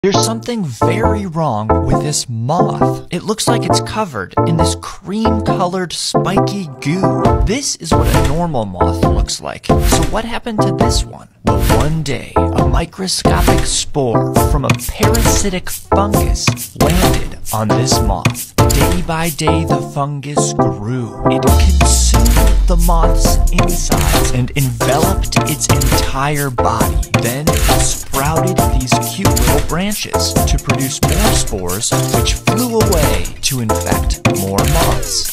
There's something very wrong with this moth. It looks like it's covered in this cream-colored spiky goo. This is what a normal moth looks like. So what happened to this one? Well, one day, a microscopic spore from a parasitic fungus landed on this moth. Day by day, the fungus grew. It consumed the moth's insides and enveloped its entire body. Then it sprouted these cute little branches to produce more spores, which flew away to infect more moths.